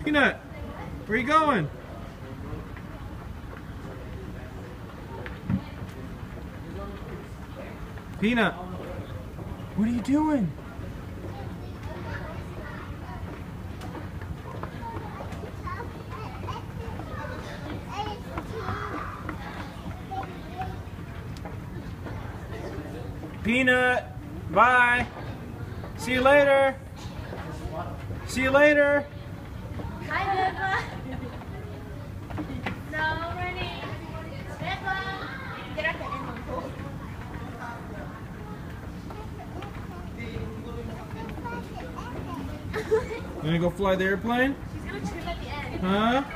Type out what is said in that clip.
Peanut, where you going? Peanut, what are you doing? Peanut, bye. See you later. See you later. Hi, Beba. No, running. Beba. Get up and in the pool. You gonna go fly the airplane? She's gonna trip at the end. Huh?